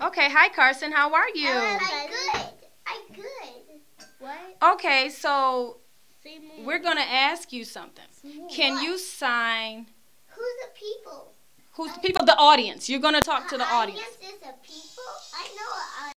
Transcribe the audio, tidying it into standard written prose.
Okay, hi Carson, how are you? I'm good. I'm good. What? Okay, so we're going to ask you something. Can What? you sign? Who's the people? Who's the people? The audience. You're going to talk to the audience. Audience is a